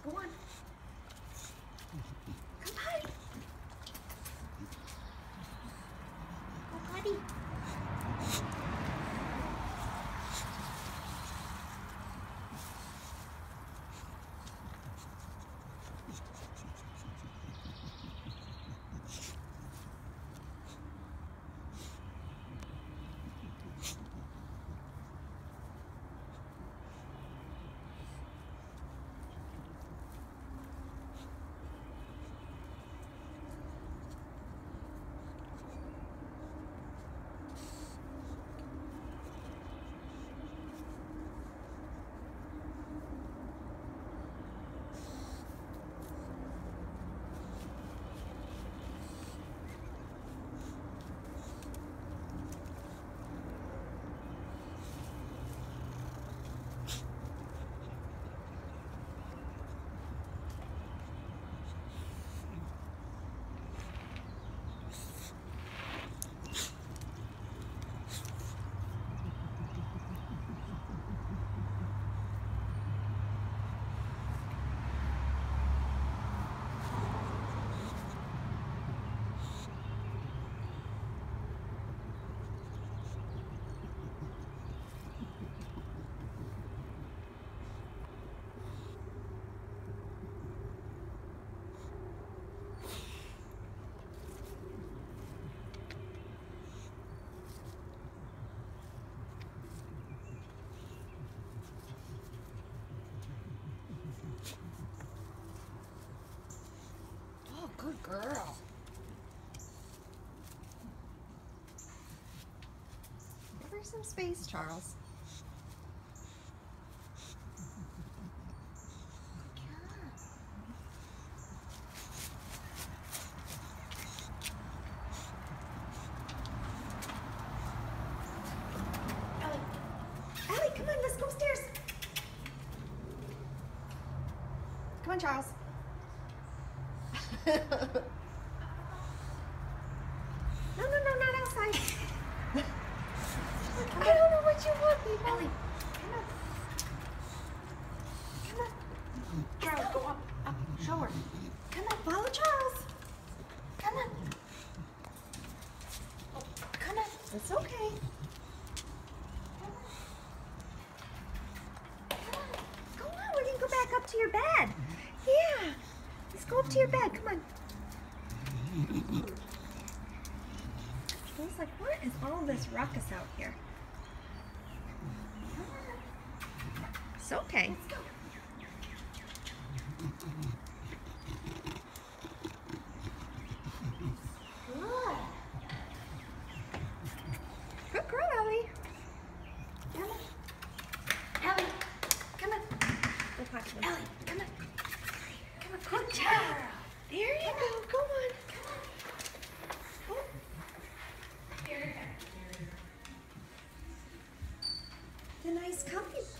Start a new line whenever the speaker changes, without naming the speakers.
Go on. Come on. Go, buddy. Good girl. Give her some space, Charles. Ellie. Ellie, come on, let's go upstairs. Come on, Charles. No, not outside. I don't know what you want, baby. Ellie, come on. Come on. Charles, go up. Show her. Come on, follow Charles. Come on. Oh, come on. It's okay. Come on. Go on. We can go back up to your bed. Yeah. Let's go up to your bed. Come on. Feels like, what is all this ruckus out here? It's okay. Let's go. Good. Good girl, Ellie. Come on. Ellie, come on. Go talk to them. Ellie, come on. Come on. Good job. There you go. Go on. Come on. Oh. Here. The nice comfy